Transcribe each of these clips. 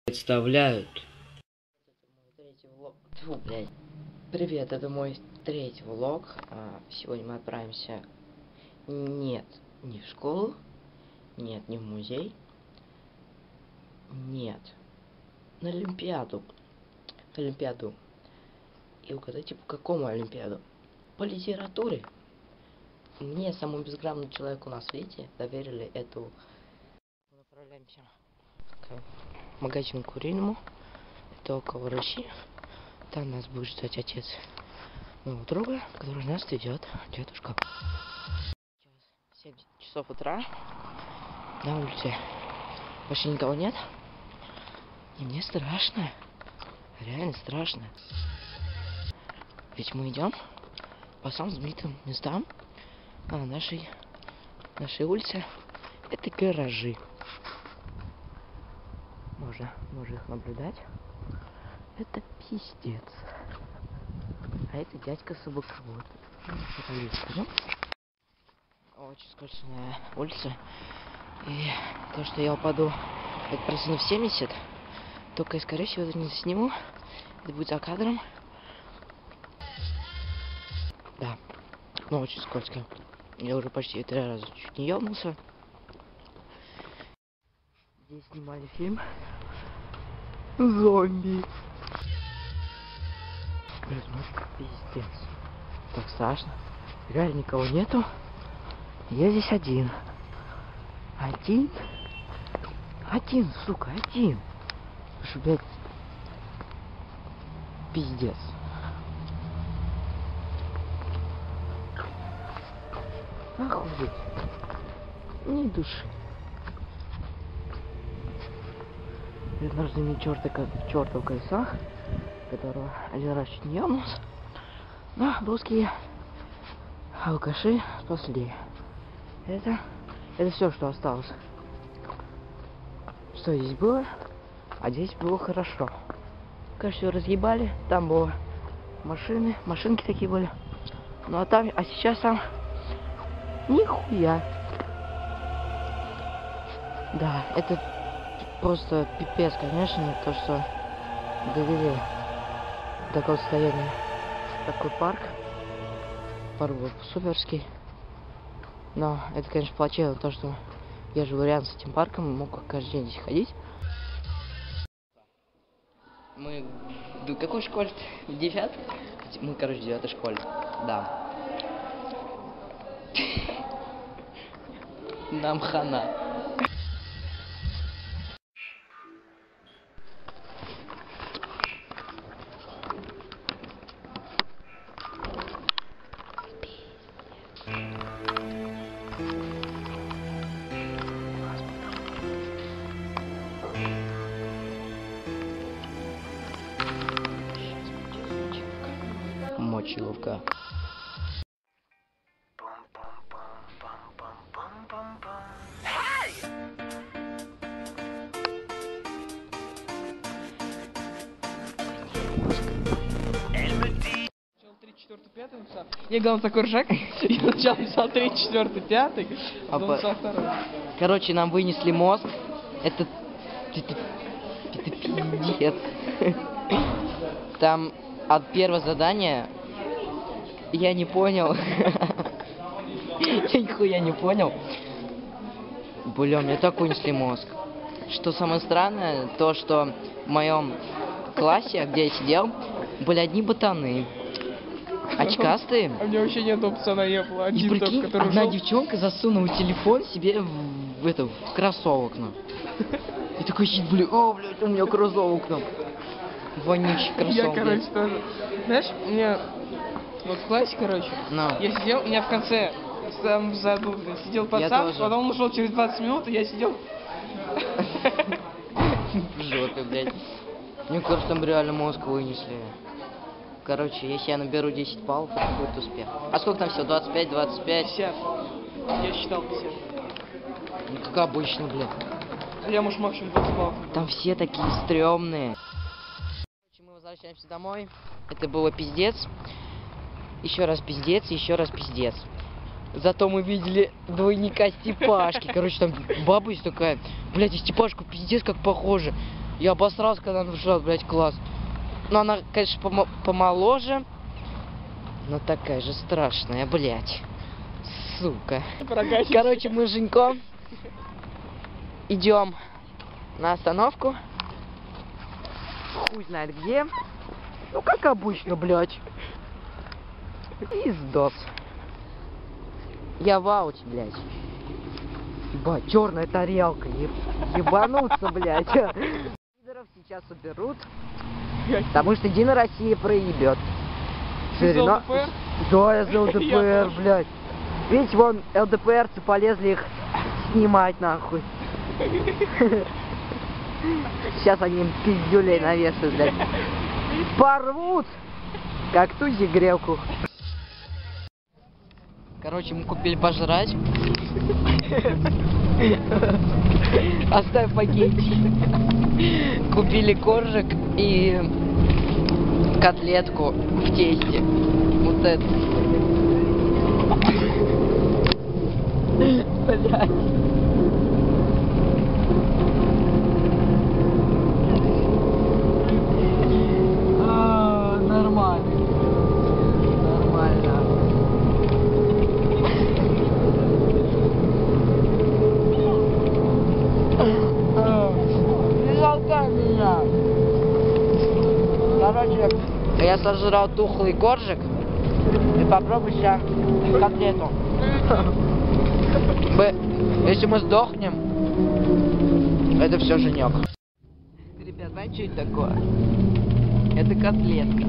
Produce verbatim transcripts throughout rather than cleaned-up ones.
Представляют. Третий влог. Фу, блядь. Привет, это мой третий влог. А, сегодня мы отправимся. Нет, не в школу. Нет, не в музей. Нет. На Олимпиаду. Олимпиаду. И угадайте, по какому Олимпиаду? По литературе. Мне, самому безграмотному человеку на свете, доверили эту. Мы направляемся к магазину курильному. Это около России. Там нас будет ждать отец моего друга, который нас ведет, дедушка. Сейчас семь часов утра. На улице почти никого нет. И мне страшно. Реально страшно. Ведь мы идем по самым знаменитым местам а нашей, нашей улице. Это гаражи. Можно, можно их наблюдать. Это пиздец. А это дядька собаковод. Ну, очень скользкая улица. И то, что я упаду, это процентов семьдесят. Только я, скорее всего, это не сниму. Это будет за кадром. Да. Но очень скользко. Я уже почти три раза чуть не ёбнулся. Здесь снимали фильм «Зомби». Блин, ну пиздец. Так страшно. Реально никого нету. Я здесь один. Один? Один, сука, один. Что, блядь, пиздец. Охуеть. Ни души. Перед ножными черта, как в чертов колесах, которого один раз чуть не ёбнулся. Но русские алкаши спасли. Это, это все, что осталось. Что здесь было? А здесь было хорошо. Конечно, все разъебали. Там было машины, машинки такие были. Ну а там, а сейчас там нихуя. Да, это просто пипец, конечно, то, что довели до такого состояния. Такой парк. Парк был суперский. Но это, конечно, плачевно, то, что я живу рядом с этим парком, мог каждый день здесь ходить. Мы в какой школе? В девятой? Мы, короче, в девятой школе. Да. Нам хана. Мочиловка. Я говорил такой ржак, я сначала написал три, четвертый, пятый, а потом написал второй. Короче, нам вынесли мозг. Это... Это, это пиздец. Там от первого задания я не понял. Я нихуя не понял. Бля, мне так вынесли мозг. Что самое странное, то что в моем классе, где я сидел, были одни ботаны. Очкастые. А мне вообще нет пацана, я был один. И прикинь, тот, который одна ушел. девчонка засунула телефон себе в, в это, в кроссовок. Ну. И такой сидит, блин, о, блядь, у меня кроссовок. Ну. Вонючий кроссовок. Я, короче, тоже. Знаешь, у меня вот в классе, короче, No. я сидел, у меня в конце, там сзади, сидел пацан, потом он ушел через двадцать минут, и я сидел. В жопе, блядь. Мне кажется, там реально мозг вынесли. Короче, если я наберу десять баллов, это будет успех. А сколько там всего? двадцать пять, двадцать пять? пятьдесят. Я считал пятьдесят. Ну как обычно, блядь. Я, может, максимум двадцать баллов. Там все такие стрёмные. Короче, мы возвращаемся домой. Это было пиздец. Еще раз пиздец, еще раз пиздец. Зато мы видели двойника Степашки. Короче, там баба есть такая. Блядь, и Степашку пиздец как похоже. Я обосрался, когда она вжала, блядь, класс. Но она, конечно, помо помоложе. Но такая же страшная, блядь. Сука. Короче, мы с Женьком идем на остановку. Хуй знает где. Ну, как обычно, блядь. Пиздос. Я в ауте, блядь. Ебать, черная тарелка. Еб... Ебануться, блядь. Пидоров сейчас уберут. Потому что Единая Россия проебет. Ты за ЛДПР? Да, я за ЛДПР, блядь. Видите, вон ЛДПРцы полезли их снимать, нахуй. Сейчас они им пиздюлей навешают, блядь. Порвут, как тузи грелку. Короче, мы купили пожрать. Оставь пакетик. Купили коржик и котлетку в тесте. Вот это. Блядь. А, нормально. Нормально. Не толкай меня. Короче, я сожрал тухлый коржик. И попробуй сейчас котлету. Мы, если мы сдохнем, это все Женек. Ребят, знаете, что это такое? Это котлетка.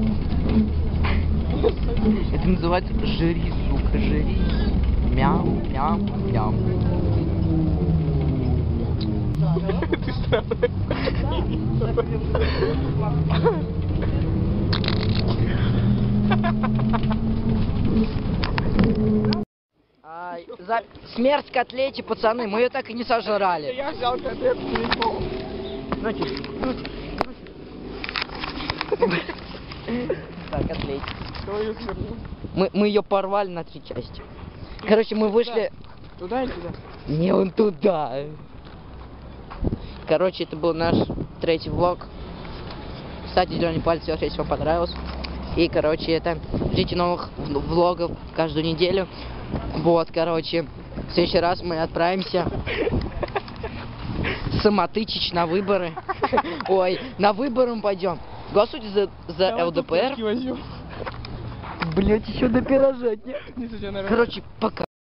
Это называется жри, сука, жри. Мяу, мяу, мяу. Ты странная. А, за смерть котлете, пацаны, мы ее так и не сожрали. Я взял котлетку и пол. Значит, так, котлете. Кто ее свернул? Мы, мы ее порвали на три части. Короче, мы вышли... Туда или туда? Не, он туда. Короче, это был наш третий влог. Кстати, зеленый палец, если вам понравилось. И, короче, это... Ждите новых влогов каждую неделю. Вот, короче, в следующий раз мы отправимся самотычить на выборы. Ой, на выборы мы пойдем. Голосуйте за, за ЛДПР. Блять, еще до пирожатни. Короче, пока.